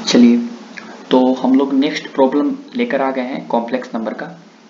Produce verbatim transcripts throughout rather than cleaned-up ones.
चलिए, तो हम लोग नेक्स्ट प्रॉब्लम लेकर आ गए हैं कॉम्प्लेक्स नंबर का।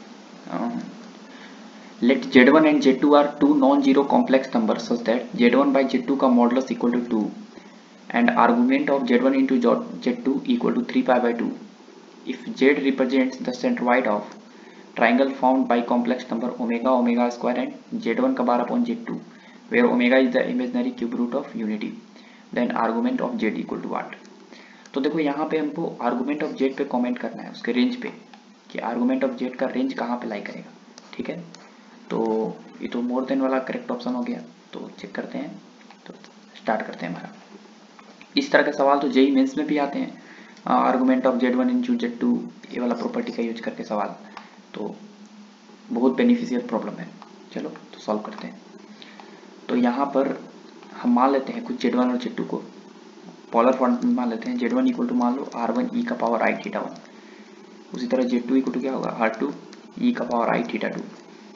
Let Z one and Z two are two non zero complex number such that Z one by Z two का modulus equal to two and argument of Z one into Z two equal to three pi by two if Z represents the centroid of triangle formed by complex number omega omega square and z one का बार upon z two where omega is the imaginary cube root of unity then argument of z equal to what। तो देखो यहाँ पे हमको argument of Z पे comment करना है, उसके रेंज पे, कि आर्गुमेंट ऑफ जेड का रेंज कहाँ पे लाई करेगा। ठीक है, तो ये तो मोर देन वाला करेक्ट ऑप्शन हो गया, तो चेक करते हैं, तो स्टार्ट करते हैं हमारा। इस तरह के सवाल तो जेई मेंस में भी आते हैं, argument of Z one into Z two, ये वाला प्रॉपर्टी का यूज करके सवाल, तो बहुत बेनिफिशियल प्रॉब्लम है। चलो तो सॉल्व करते हैं। तो यहाँ पर हम मान लेते हैं कुछ जेड वन और जेड टू को पोलर फॉर्म में मान लेते हैं। जेड वन इक्वल टू मान लो आर वन ई का पावर आई थीटा वन, उसी तरह जेड टू इक्वल टू क्या होगा आर टू ई का पावर आई थीटा टू।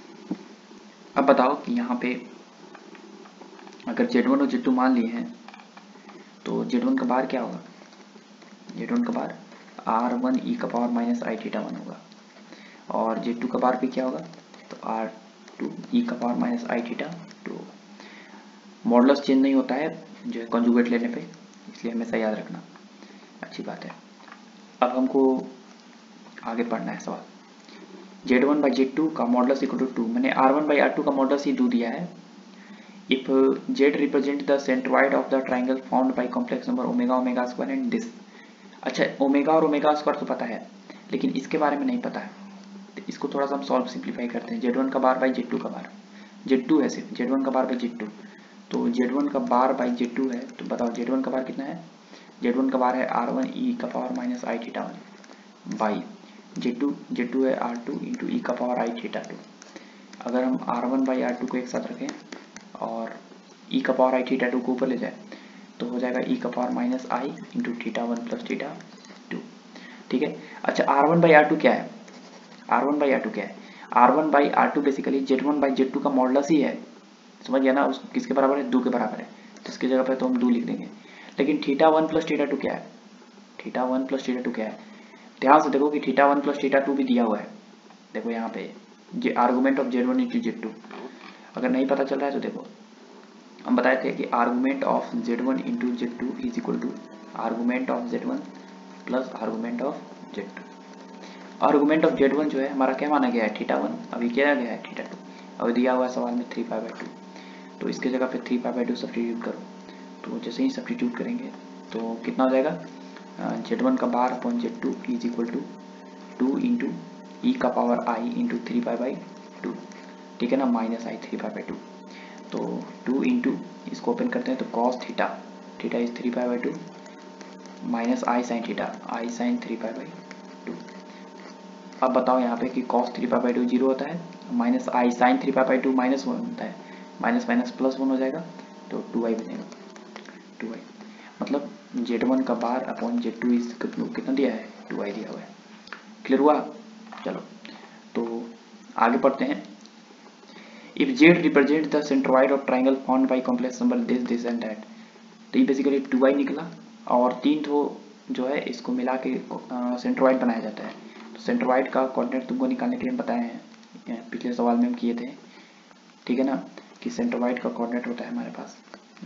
अब बताओ कि यहाँ पे अगर जेड वन और जेड टू मान लिए हैं तो जेड वन का बार क्या होगा, जेड वन का बार आर वन ई का power minus I theta one होगा, और जेड टू का बार भी क्या होगा, तो आर टू ई का power minus I theta two. Modulus change नहीं होता है जो है कॉन्जुगेट लेने पे, इसलिए हमेशा याद रखना, अच्छी बात है। अब हमको आगे पढ़ना है सवाल। Z one by Z two का मॉडुलस इक्वल टू टू, मैंने R one by R two का मॉडुलस ही टू दिया है। If Z represent the centroid of the triangle found by complex number omega omega square and this. अच्छा, omega और omega square तो पता है, लेकिन इसके बारे में नहीं पता है, इसको थोड़ा सा हम सॉल्व सिंप्लीफाई करते हैं। जेड वन का बार बाई जेड टू का बार, जेड टू है सिर्फ, जेड वन का बार बाई जेड टू, तो जेड वन का बार बाई जेड टू है, तो बताओ जेड वन का बार कितना है, जेड वन का बार है आर वन ई का power minus I theta one by Z two, Z two है आर टू इंटू ई का पावर आई थीटा टू। अगर हम R one by R two को एक साथ रखें और ई का पावर आई थीटा टू को ऊपर ले जाए तो हो जाएगा ई का power minus I into theta one plus theta two. ठीक है, अच्छा R one by R two क्या है, R one by R two क्या है, R one by R two basically Z one by Z two का modulus ही है, समझ गया ना, उस किसके बराबर है, दो के बराबर है, तो इसकी जगह पे तो हम दो लिख देंगे। लेकिन theta one plus theta two क्या है, theta one plus theta two क्या है, ध्यान से देखो कि theta one plus theta two भी दिया हुआ है, देखो यहाँ पे जे argument of Z one into Z two. अगर नहीं पता चल रहा है तो देखो, हम बताए थे कि argument of Z one into Z two is equal to argument of Z one plus argument of Z two. Argument of Z one जो है हमारा क्या माना गया है, थीटा वन, अभी क्या गया है थीटा टू, अभी दिया हुआ है सवाल में थ्री पाई बाई टू, तो इसके जगह पे three pi by two substitute करो, तो जैसे ही सब्स्टिट्यूट करेंगे तो कितना हो जाएगा, जेड वन का bar upon Z two is equal to two into E का power I into three pi by two, ठीक है ना, minus I three pi by two, तो टू इंटू इसको ओपन करते हैं तो cos theta, theta is three pi by two minus I sine theta, I sine three pi by two. अब बताओ यहाँ पे कि cos three pi by two zero होता है, minus I sine three pi by two minus one होता है, minus minus plus one हो जाएगा, तो टू आई बनेगा, टू आई, मतलब जेड वन का bar upon Z two is कितना दिया है, टू आई दिया हुआ है। क्लियर हुआ, चलो तो आगे पढ़ते हैं। If Z represent the centroid of triangle found by complex number this this and that, तो ये बेसिकली टू आई निकला, और तीन तो जो है इसको मिला के सेंट्रोइड बनाया जाता है। सेंट्रोइड का कोऑर्डिनेट तुमको निकालने के लिए हम बताए हैं, पिछले सवाल में हम किए थे, ठीक है ना, कि सेंट्रोइड का कोऑर्डिनेट होता है हमारे पास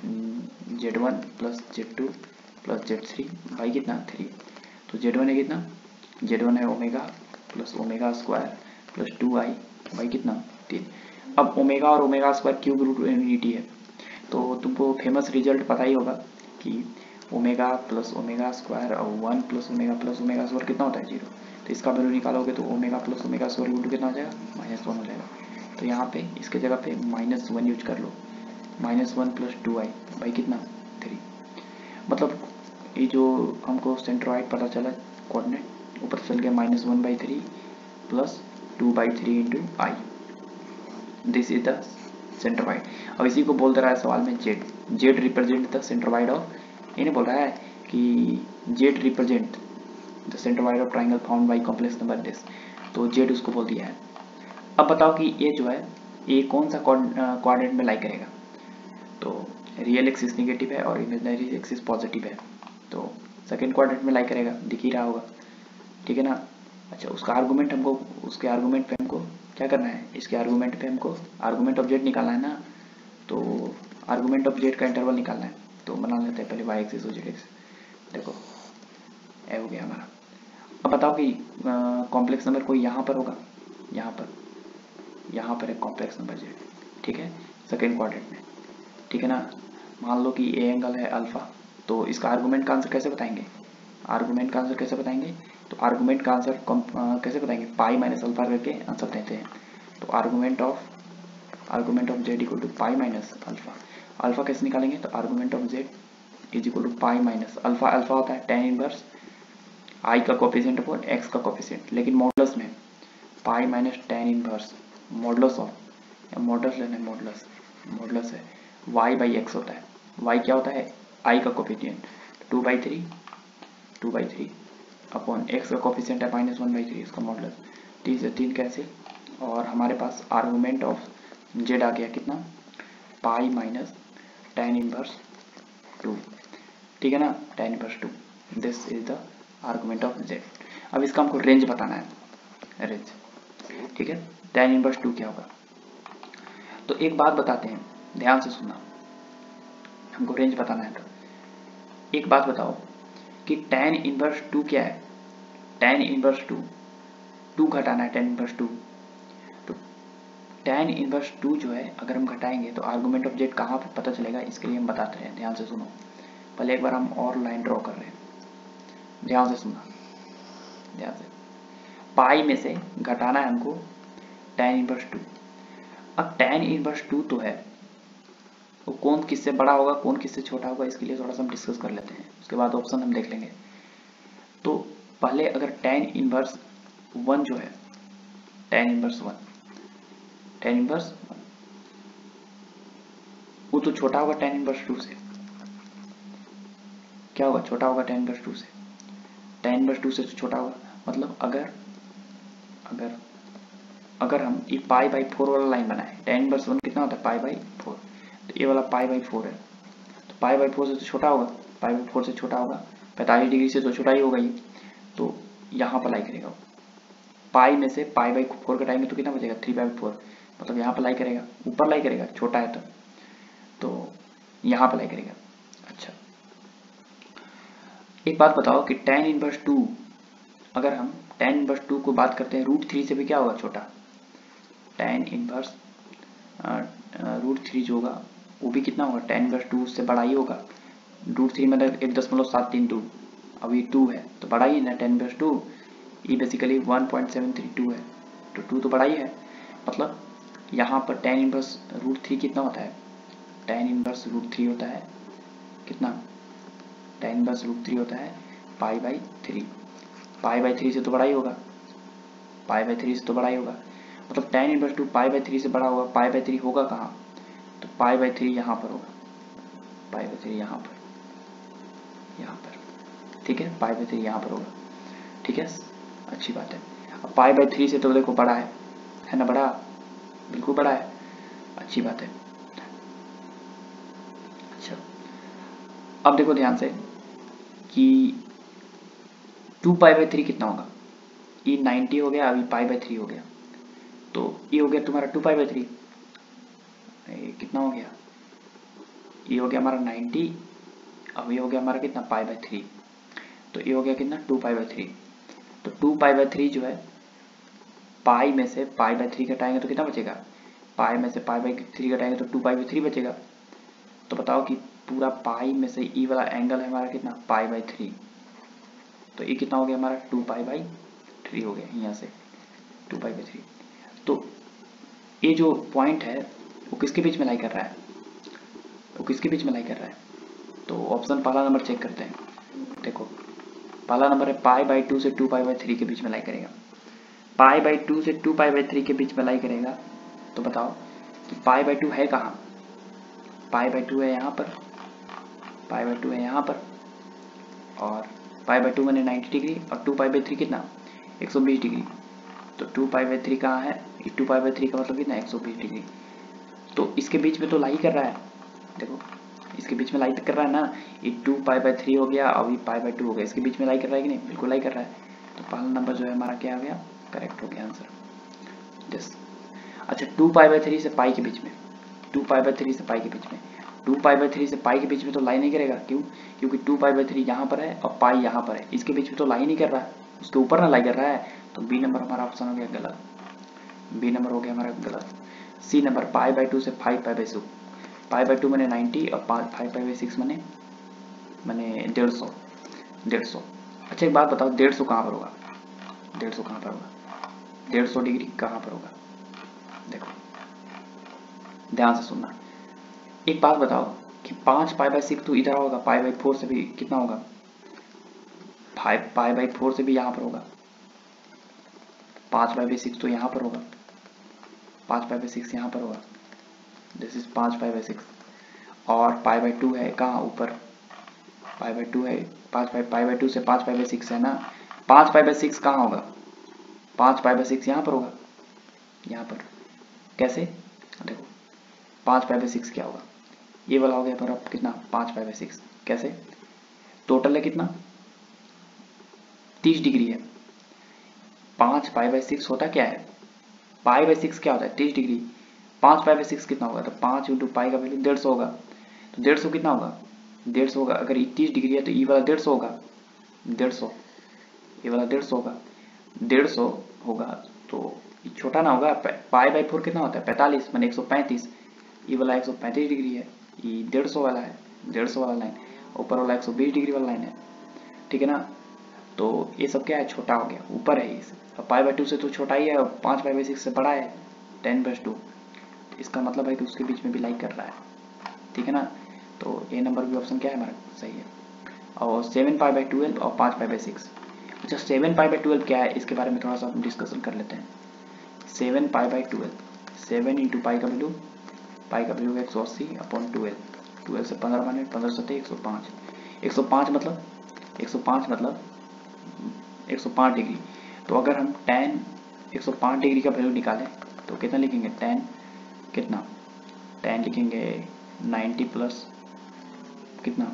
Z one plus Z two plus Z three by कितना थ्री, तो जेड वन है कितना, जेड वन है omega plus omega square plus two I by कितना तीन। अब ओमेगा और omega square cube root unity है, तो तुमको फेमस रिजल्ट पता ही होगा कि ओमेगा प्लस ओमेगा स्क्वायर और one plus omega plus omega square कितना होता है जीरो, तो इसका वैल्यू निकालोगे तो omega plus omega square root कितना हो जाएगा, माइनस वन हो जाएगा, तो यहाँ पे इसके जगह पे माइनस वन यूज कर लो, minus one plus two I by कितना थ्री। मतलब ये जो हमको सेंट्रोइड पता चला कोऑर्डिनेट, वो पता चल गया minus one by three plus two by three into I, this is the centroid. अब इसी को बोल दे रहा है सवाल में Z, Z represent the centroid of, ये नहीं बोल रहा है कि Z represent the centroid of triangle found by complex number this, तो जेड उसको बोल दिया है। अब बताओ कि ये जो है ये कौन सा कोऑर्डिनेट में लाई करेगा, तो रियल एक्सिस नेगेटिव है और इमेजिनरी एक्सिस पॉजिटिव है, तो सेकेंड क्वाड्रेंट में लाई करेगा, दिख ही रहा होगा, ठीक है ना। अच्छा, उसका आर्गूमेंट हमको, उसके आर्गूमेंट पे हमको क्या करना है, इसके आर्गूमेंट पे हमको आर्गूमेंट ऑफ जेड निकालना है ना, तो आर्गूमेंट ऑफ जेड का इंटरवल निकालना है। तो बना लेते हैं पहले वाई एक्सिस और जेड एक्सिस। देखो ए हो गया हमारा। अब बताओ कि कॉम्प्लेक्स नंबर कोई यहाँ पर होगा, यहाँ पर, यहाँ पर एक कॉम्प्लेक्स नंबर जेड, ठीक है, सेकेंड क्वाड्रेंट में, ठीक है ना। मान लो कि ए एंगल है अल्फा, तो इसका आर्गूमेंट का आंसर कैसे बताएंगे, आर्गूमेंट का आंसर कैसे बताएंगे, तो आर्गूमेंट का आंसर कैसे बताएंगे, पाई माइनस अल्फा करके आंसर देते हैं। तो argument of argument of Z equal to pi minus alpha. Alpha कैसे निकालेंगे, तो argument of Z is equal to pi minus alpha. Alpha होता है टेन इनवर्स आई का कोफिशिएंट अपॉन एक्स का कोफिशिएंट, लेकिन मॉडुलस में pi minus tan inverse modulus of, या मॉडुलस लेना है, मॉडुलस मॉडुलस है वाई बाई एक्स होता है। वाई क्या होता है, आई का coefficient, two by three two by three upon X का कोफिशिएंट है माइनस वन बाई थ्री, इसका मॉडुलस, तीन से तीन कैंसिल, और हमारे पास आर्गूमेंट ऑफ जेड आ गया कितना, pi minus tan inverse two, ठीक है ना, tan inverse two. This is the argument of Z. अब इसका हमको रेंज बताना है, रेंज, ठीक है, टेन इनवर्स टू क्या होगा। तो एक बात बताते हैं, ध्यान से सुनना, हमको रेंज बताना है। तो एक बात बताओ कि टेन इनवर्स टू क्या है, टेन इनवर्स टू, टू घटाना है टेन इनवर्स टू, तो टेन इनवर्स टू जो है अगर हम घटाएंगे तो आर्गूमेंट ऑफ जेड कहाँ पर पता चलेगा, इसके लिए हम बताते हैं, ध्यान से सुनो। पहले एक बार हम और लाइन ड्रॉ कर रहे हैं, ध्यान से सुनना, ध्यान से। पाई में से घटाना है हमको टेन इनवर्स टू। अब टेन इनवर्स टू तो है, वो तो कौन किससे बड़ा होगा, कौन किससे छोटा होगा, इसके लिए थोड़ा सा हम डिस्कस कर लेते हैं, उसके बाद ऑप्शन हम देख लेंगे। तो पहले अगर टेन इनवर्स वन जो है, tan inverse one, tan inverse one, वो तो छोटा होगा टेन इनवर्स टू से, क्या होगा, छोटा होगा टेन इनवर्स टू से, टेन इनवर्स टू से तो छोटा होगा। मतलब अगर अगर अगर हम ये पाई बाई फोर वाला लाइन बनाए, टेन इनवर्स वन कितना होता है, पाई बाई फोर, तो ये वाला पाई बाई फोर है, तो पाई बाई फोर से तो छोटा होगा, पाई बाई फोर से छोटा होगा, पैंतालीस डिग्री से तो छोटा ही होगा ये, तो यहाँ पर लाई करेगा, पाई में से पाई बाई फोर घटाएंगे तो कितना बचेगा, थ्री बाई फोर, मतलब यहाँ पर लाई करेगा, ऊपर लाई करेगा, छोटा है तो तो यहाँ पर लाई करेगा। अच्छा, एक बात बताओ कि टेन इनवर्स टू, अगर हम टेन इनवर्स टू को बात करते हैं, रूट थ्री से भी क्या होगा, छोटा, टेन इनवर्स रूट थ्री जो होगा वो भी कितना होगा, टेन इनवर्स टू से बड़ा ही होगा। रूट थ्री मतलब एक दशमलव सात तीन टू, अभी टू है तो बड़ा ही है ना, टेन इनवर्स टू, ये basically one point seven three two है, तो टू तो बड़ा ही है। मतलब यहाँ पर टेन इनवर्स रूट थ्री कितना होता है, टेन इनवर्स रूट थ्री होता है कितना, टेन इनवर्स रूट थ्री होता है pi by three, pi by three से तो बड़ा ही होगा, पाई बाई थ्री से तो बड़ा ही होगा। मतलब tan inverse two pi by three से बड़ा होगा, पाई बाई थ्री होगा कहाँ, तो पाई बाई थ्री यहाँ पर होगा, पाई बाई थ्री यहाँ पर, यहाँ पर, ठीक है, पाई बाई थ्री यहाँ पर होगा, ठीक है, अच्छी बात है। अब पाई बाई थ्री से तो देखो बड़ा है है ना, बड़ा, बिल्कुल बड़ा है, अच्छी बात है। अच्छा, अब देखो ध्यान से कि टू पाई बाई थ्री कितना होगा, ये नाइन्टी हो गया, अभी पाई बाई थ्री हो गया, तो ये हो गया तुम्हारा टू पाई बाई थ्री, कितना हो गया, ये हो गया हमारा नाइन्टी, अब ये हो गया हमारा कितना, पाई बाई थ्री, तो ये हो गया कितना, टू पाई बाई थ्री। तो टू पाई बाई थ्री जो है, पाई में से पाई बाई थ्री घटाएंगे तो कितना बचेगा, पाई में से पाई बाई थ्री घटाएंगे तो टू पाई बाई थ्री बचेगा। तो बताओ कि पूरा पाई में से ई वाला एंगल है हमारा कितना, पाई बाई थ्री, तो ये कितना हो गया हमारा, टू पाई बाई थ्री हो गया, यहाँ से टू पाई बाई थ्री। तो ये जो पॉइंट है वो किसके बीच में लाई कर रहा है, वो किसके बीच में लाई कर रहा है, तो ऑप्शन पहला नंबर चेक करते हैं। देखो पहला नंबर है पाई बाई टू से टू पाई बाई थ्री के बीच में लाई करेगा, पाई बाई टू से टू पाई बाई थ्री के बीच में लाई करेगा, तो बताओ कि पाई बाई टू है कहाँ, पाई बाई टू है यहाँ पर, पाई बाई टू है यहाँ पर, और पाई बाई टू मैंने नाइन्टी डिग्री, और टू पाई बाई थ्री कितना, एक सौ बीस डिग्री, तो टू पाई बाई थ्री कहाँ है, टू पाई बाई थ्री का मतलब कितना, एक सौ बीस डिग्री, तो इसके बीच में तो लाई कर रहा है। देखो इसके बीच में लाई कर रहा है ना, ये टू पाई बाई थ्री हो गया और ये पाई बाई टू हो गया, इसके बीच में लाई कर रहा है कि नहीं, बिल्कुल लाई कर रहा है। तो पहला नंबर जो है हमारा क्या हो गया, करेक्ट हो गया आंसर। यस। अच्छा टू पाई बाई थ्री से पाई के बीच में, टू पाई बाई थ्री से पाई के बीच में, टू पाई बाई थ्री से पाई के बीच में तो लाई नहीं करेगा, क्यों, क्योंकि टू पाई बाई थ्री यहाँ पर है और पाई यहाँ पर है, इसके बीच में तो लाई नहीं कर रहा है, उसके ऊपर ना लाई कर रहा है। तो बी नंबर हमारा ऑप्शन हो गया गलत, बी नंबर हो गया हमारा गलत। C number pi by two से five pi by six, pi by two मैंने नाइन्टी और फाइव पाई बाई सिक्स मैंने मैंने डेढ़ सौ डेढ़ सौ। अच्छा एक बात बताओ, डेढ़ सौ कहाँ पर होगा, डेढ़ सौ कहाँ पर होगा, डेढ़ सौ डिग्री कहाँ पर होगा, देखो ध्यान से सुनना। एक बात बताओ कि पाँच पाई बाई सिक्स तो इधर होगा, पाई बाई फोर से भी कितना होगा, फाइव पाई बाई फोर से भी यहाँ पर होगा, पाँच पाई बाई सिक्स तो यहाँ पर होगा, पाँच पाई बाई सिक्स यहाँ पर होगा, दिस इज पाँच पाई बाई सिक्स। और पाई बाई टू है कहाँ, ऊपर पाई बाई टू है, पाँच पाई पाई बाई टू से पाँच पाई बाई सिक्स है ना, पाँच पाई बाई सिक्स कहाँ होगा, पाँच पाई बाई सिक्स यहाँ पर होगा, यहाँ पर। कैसे, देखो पाँच पाई बाई सिक्स क्या होगा, ये वाला हो गया पर अब कितना, पाँच पाई बाई सिक्स। कैसे, टोटल है कितना, तीस डिग्री है, पाँच पाई बाई सिक्स होता क्या है, पाई बाई सिक्स क्या होता है, तीस डिग्री, पाँच पाई बाई सिक्स कितना होगा, तो पाँच इंटू पाई का वैल्यू डेढ़ सौ होगा, तो डेढ़ सौ कितना होगा, डेढ़ सौ होगा। अगर तीस डिग्री है तो ये वाला डेढ़ सौ होगा, डेढ़ सौ, ये वाला डेढ़ सौ होगा, डेढ़ सौ होगा तो छोटा ना होगा। पाई बाई फोर कितना होता है, पैंतालीस, मैंने एक सौ पैंतीस, ये वाला एक सौ पैंतीस डिग्री है, ये डेढ़ सौ वाला है, डेढ़ सौ वाला लाइन, ऊपर वाला एक सौ बीस डिग्री वाला लाइन है, ठीक है ना। तो ये सब क्या है, छोटा हो गया, ऊपर है ये सब, पाई बाई टू से तो छोटा ही है और पाँच पाई बाई सिक्स से बड़ा है, टेन प्लस टू, इसका मतलब है कि उसके बीच में भी लाइक कर रहा है, ठीक है ना। तो ए नंबर भी ऑप्शन क्या है हमारा, सही है। और सेवन पाई बाई ट्वेल्व और पाँच पाई बाई सिक्स। अच्छा सेवन पाई बाई ट्वेल्व क्या है, इसके बारे में थोड़ा सा हम डिस्कशन कर लेते हैं। Seven pi by twelve, seven into pi का वैल्यू, पाई का वैल्यू एक सौ अस्सी अपॉन ट्वेल्व, ट्वेल्व से पंद्रह माने पंद्रह सत्ते एक सौ पाँच, एक सौ पाँच मतलब एक सौ पाँच मतलब एक सौ पाँच डिग्री। तो अगर हम टेन एक सौ पाँच डिग्री का वैल्यू निकालें तो कितना लिखेंगे, टेन कितना, टेन लिखेंगे नाइन्टी प्लस कितना,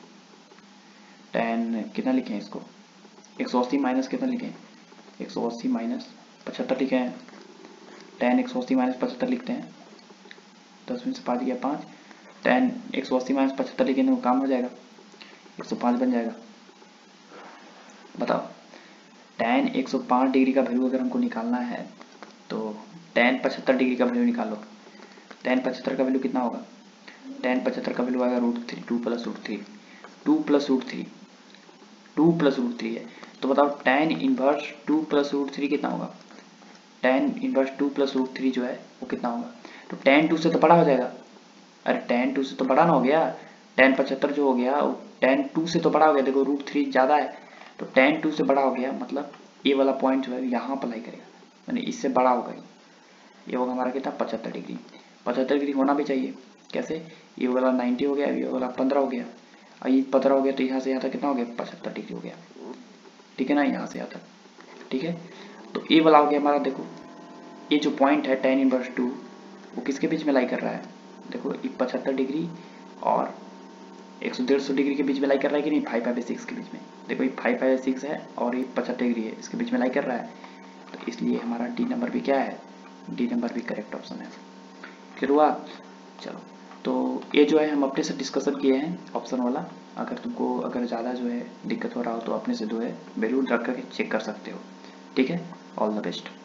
टेन कितना लिखें इसको, एक सौ अस्सी माइनस कितना लिखें, एक सौ अस्सी माइनस पचहत्तर लिखे हैं, टेन एक सौ अस्सी माइनस पचहत्तर लिखते हैं, दस में से पाँच गया पाँच, टेन एक सौ अस्सी माइनस पचहत्तर लिखेंगे वो काम हो जाएगा, एक सौ पाँच बन जाएगा। बताओ टेन एक सौ पाँच डिग्री का वैल्यू अगर हमको निकालना है तो टेन पचहत्तर डिग्री का वैल्यू निकालो, टेन पचहत्तर का वैल्यू कितना होगा, टेन पचहत्तर का वैल्यू आएगा root three, two plus root three, two plus root three, two plus root three है। तो बताओ tan inverse two plus root three कितना होगा, tan inverse two plus root three जो है वो कितना होगा, तो टेन टू से तो बड़ा हो जाएगा, अरे टेन टू से तो बड़ा ना हो गया, टेन पचहत्तर जो हो गया वो टेन टू से तो बड़ा हो गया, देखो रूट थ्री ज़्यादा है तो टेन टू से बड़ा हो गया, मतलब ये वाला पॉइंट जो है यहाँ अप्लाई करेगा, यानी इससे बड़ा होगा, ये होगा हमारा कितना पचहत्तर डिग्री, पचहत्तर डिग्री होना भी चाहिए। कैसे, ये वाला नाइन्टी हो गया, ये वाला पंद्रह हो गया, और ये पंद्रह हो गया तो यहाँ से यहाँ तक कितना हो गया, पचहत्तर डिग्री हो गया, ठीक है ना, यहाँ से यहाँ तक, ठीक है। तो ये वाला हो गया हमारा, देखो ये जो पॉइंट है टेन इनवर्स टू वो किसके बीच में लाई कर रहा है, देखो ये पचहत्तर डिग्री और एक सौ डेढ़ सौ डिग्री के बीच में लाई कर रहा है कि नहीं, फाइव फाइव सिक्स के बीच में, देखो ये फाइव फाइव सिक्स है और ये पचहत्तर डिग्री है, इसके बीच में लाई कर रहा है, तो इसलिए हमारा डी नंबर भी क्या है, डी नंबर भी करेक्ट ऑप्शन है। फिर हुआ, चलो तो ये जो है हम अपने से डिस्कशन किए हैं ऑप्शन वाला, अगर तुमको अगर ज़्यादा जो है दिक्कत हो रहा हो तो अपने से जो है वैल्यू रख करके चेक कर सकते हो, ठीक है। All the best.